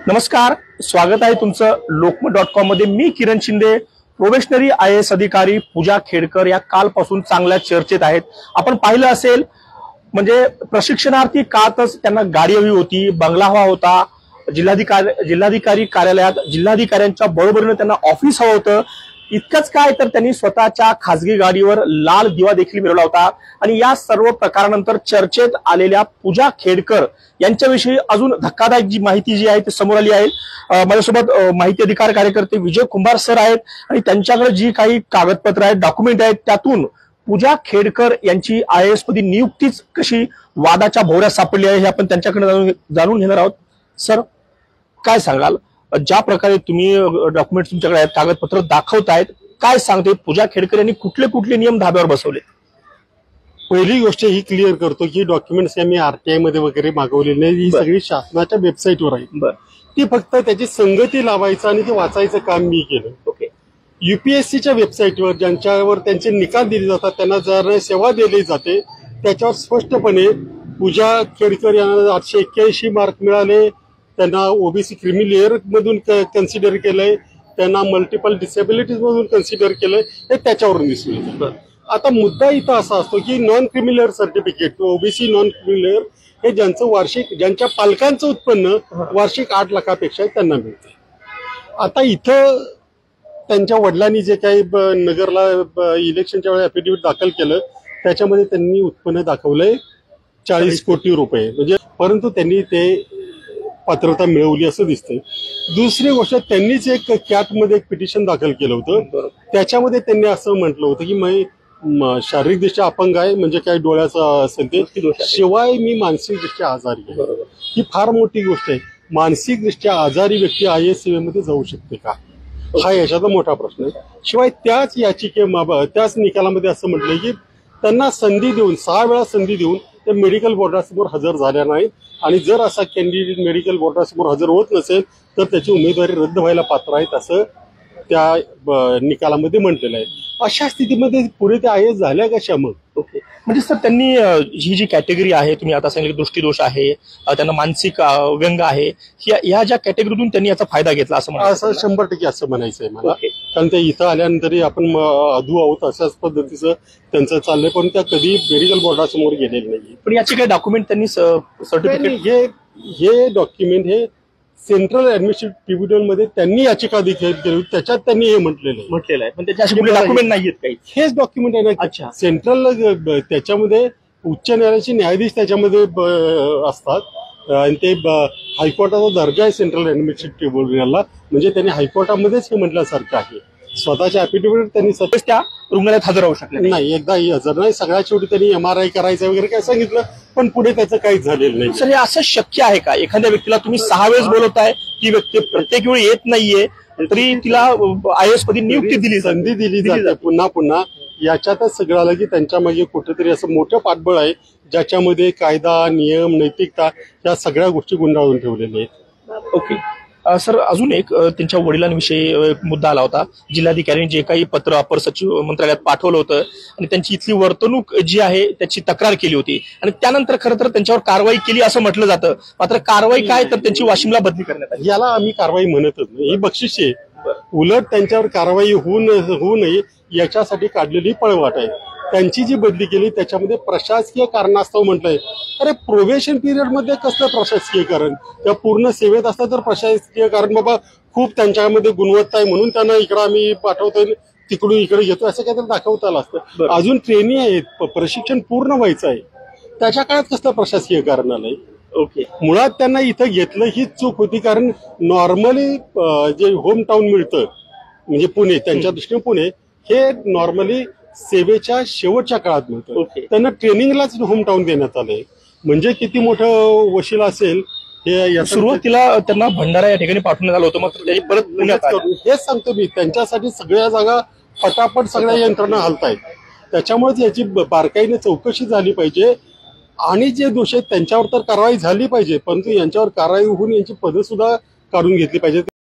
नमस्कार, स्वागत आहे तुमचं लोकमत.com मध्ये। मी किरण शिंदे। प्रोबेशनरी IAS अधिकारी पूजा खेडकर या कालपासून चांगल्या चर्चेत आहेत। आपण पाहिलं असेल म्हणजे प्रशिक्षणार्थी काळातच त्यांना गाडी हवी होती, बंगला हवा होता, जिल्हाधिकारी कार्यालयात जिल्हाधिकाऱ्यांच्या बरोबरीने त्यांना ऑफिस हवं होतं। इतकंच काय तर त्यांनी स्वतःच्या खासगी गाडीवर लाल दिवा देखील मिळवला होता। आणि या सर्व प्रकारानंतर चर्चेत आलेल्या पूजा खेडकर यांच्याविषयी अजून धक्कादायक जी माहिती जी आहे ती समोर आली आहे। माझ्यासोबत माहिती अधिकार कार्यकर्ते विजय कुंभार सर आहेत आणि त्यांच्याकडे जी काही कागदपत्र आहेत, डॉक्युमेंट आहेत, त्यातून पूजा खेडकर यांची IAS मध्ये नियुक्तीच कशी वादाच्या भोवऱ्यात सापडली आहे हे आपण त्यांच्याकडे जाणून घेणार आहोत। सर, काय सांगाल, ज्या प्रकारे तुम्ही डॉक्युमेंट तुमच्याकडे आहेत, कागदपत्र दाखवतायत, काय सांगते पूजा खेडकर यांनी कुठले कुठले नियम धाब्यावर बसवले? पहिली गोष्ट ही क्लिअर करतो की डॉक्युमेंट्स मी RTI मध्ये वगैरे मागवलेली नाही, ही सगळी शासनाच्या वेबसाईटवर आहे। ती फक्त त्याची संगती लावायचं आणि ते वाचायचं काम मी केलं। ओके। UPSCच्या वेबसाईटवर ज्यांच्यावर त्यांचे निकाल दिले जातात त्यांना जर सेवा दिली जाते त्याच्यावर स्पष्टपणे पूजा खेडकर यांना 881 मार्क मिळाले, त्यांना OBC क्रिमी लेअर मधून कन्सिडर केलंय, त्यांना मल्टिपल डिसेबिलिटीज मधून कन्सिडर केलंय, हे त्याच्यावरून दिसून येतं। आता मुद्दा इथं असा असतो की non creamy layer certificate, OBC non creamy layer हे ज्यांचं वार्षिक, ज्यांच्या पालकांचं उत्पन्न वार्षिक 8 लाखापेक्षा त्यांना मिळते। आता इथं त्यांच्या वडिलांनी जे काही नगरला इलेक्शनच्या वेळी ऍफिडेव्हिट दाखल केलं त्याच्यामध्ये त्यांनी उत्पन्न दाखवलंय 40 कोटी रुपये, म्हणजे परंतु त्यांनी ते पात्रता मिळवली असं दिसतंय। दुसरी गोष्ट, त्यांनीच एक कॅटमध्ये एक पिटिशन दाखल केलं होतं, त्याच्यामध्ये त्यांनी असं म्हटलं होतं की मी शारीरिकदृष्ट्या अपंग आहे, म्हणजे काही डोळ्याचं असेल ते, शिवाय मी मानसिकदृष्ट्या आजारी आहे। ही फार मोठी गोष्ट आहे। मानसिकदृष्ट्या आजारी व्यक्ती IAS सेवेमध्ये जाऊ शकते का, हा याच्याचा मोठा प्रश्न आहे। शिवाय त्याच त्याच निकालामध्ये असं म्हटलंय की त्यांना संधी देऊन 6 वेळा संधी देऊन ते मेडिकल बोर्डासमोर हजर झाल्या नाहीत, आणि जर असा कॅन्डिडेट मेडिकल बोर्डासमोर हजर होत नसेल तर त्याची उमेदवारी रद्द व्हायला पात्र आहेत असं त्या निकालामध्ये म्हटलेलं आहे। अशा स्थितीमध्ये पुढे ते IAS झाल्या कशा मग? ओके, म्हणजे सर त्यांनी ही जी कॅटेगरी आहे, तुम्ही आता सांगितलं दृष्टीदोष आहे, त्यांना मानसिक व्यंग आहे, या ज्या कॅटेगरीतून त्यांनी याचा फायदा घेतला असं 100% असं म्हणायचं आहे मला। कारण ते इथं आल्यानंतरही आपण अधू आहोत अशाच पद्धतीचं त्यांचं चाललंय, पण त्या कधी मेडिकल बोर्डासमोर गेलेले नाही। पण याचे काही डॉक्युमेंट त्यांनी सर्टिफिकेट, हे डॉक्युमेंट हे सेंट्रल ऍडमिनिस्ट्रेटिव्ह ट्रिब्युनल मध्ये त्यांनी याचिका देखील केली, त्याच्यात त्यांनी हे म्हटलेलं आहे, पण त्याचे डॉक्युमेंट नाहीयेत काही, हेच डॉक्युमेंट आहे ना। अच्छा, सेंट्रल त्याच्यामध्ये उच्च न्यायालयाचे न्यायाधीश त्याच्यामध्ये असतात आणि ते हायकोर्टाचा दर्जा आहे सेंट्रल ऍडमिनिस्ट्रेटिव्ह ट्रिब्युनलला, म्हणजे त्यांनी हायकोर्टामध्येच हे म्हटल्यासारखं आहे। स्वतःच्या ऍफिडेव्हिट त्यांनी त्या रुग्णालयात हजर राहू शकले नाही, एकदाही हजर नाही। सगळ्यात शेवटी त्यांनी MRI करायचं वगैरे काय सांगितलं, पण पुढे त्याचं काहीच झालेलं नाही। सर, हे असं शक्य आहे का, एखाद्या व्यक्तीला तुम्ही 6 वेळेस बोलवताय, ती व्यक्ती प्रत्येक वेळी येत नाहीये, तरी तिला IAS मध्ये नियुक्ती दिली, संधी दिली जाते पुन्हा पुन्हा? याच्यातच सगळं आलं की त्यांच्या मागे कुठेतरी असं मोठं पाठबळ आहे ज्याच्यामध्ये कायदा, नियम, नैतिकता या सगळ्या गोष्टी गुंडाळून ठेवलेल्या आहेत। ओके सर, अजून एक त्यांच्या वडिलांविषयी मुद्दा आला होता। जिल्हाधिकाऱ्यांनी जे काही पत्र अपर सचिव मंत्रालयात पाठवलं होतं आणि त्यांची इथली वर्तणूक जी आहे त्याची तक्रार केली होती, आणि त्यानंतर खरं तर त्यांच्यावर कारवाई केली असं म्हटलं जातं, मात्र कारवाई काय तर त्यांची वाशिमला बदली करण्यात आली। याला आम्ही कारवाई म्हणतच नाही, ही बक्षीस आहे। उलट त्यांच्यावर कारवाई होऊ नये याच्यासाठी काढलेली पळवाट आहे। त्यांची जी बदली केली त्याच्यामध्ये प्रशासकीय कारणास्तव म्हटलंय। अरे, प्रोबेशन पिरियड मध्ये कसलं प्रशासकीय कारण? त्या पूर्ण सेवेत असतं तर प्रशासकीय कारण बाबा खूप त्यांच्यामध्ये गुणवत्ता आहे म्हणून त्यांना इकडं आम्ही पाठवतोय, तिकडून इकडे घेतो असं काहीतरी दाखवता आलं असतं। अजून ट्रेनिंग आहे, प्रशिक्षण पूर्ण व्हायचं आहे, त्याच्या काळात कसलं प्रशासकीय कारण आलंय? ओके, मुळात त्यांना इथं घेतलं हीच चूक होती, कारण नॉर्मली जे होम टाउन मिळतं म्हणजे पुणे, त्यांच्या दृष्टीने पुणे हे नॉर्मली सेवेच्या शेवटच्या काळात मिळतं। त्यांना ट्रेनिंगलाच होम टाउन देण्यात आलंय, म्हणजे किती मोठं वशील असेल हे। सुरुवातीला त्यांना भंडारा या ठिकाणी पाठवण्यात आलं होतं, मग त्याची परत पुण्यात हेच सांगतो मी, त्यांच्यासाठी सगळ्या जागा फटाफट सगळ्या यंत्रणा हलतायत, त्याच्यामुळे याची बारकाईने चौकशी झाली पाहिजे, आणि जे दोष आहेत त्यांच्यावर तर कारवाई झाली पाहिजे, परंतु यांच्यावर कारवाई होऊन यांची पदं सुद्धा काढून घेतली पाहिजे।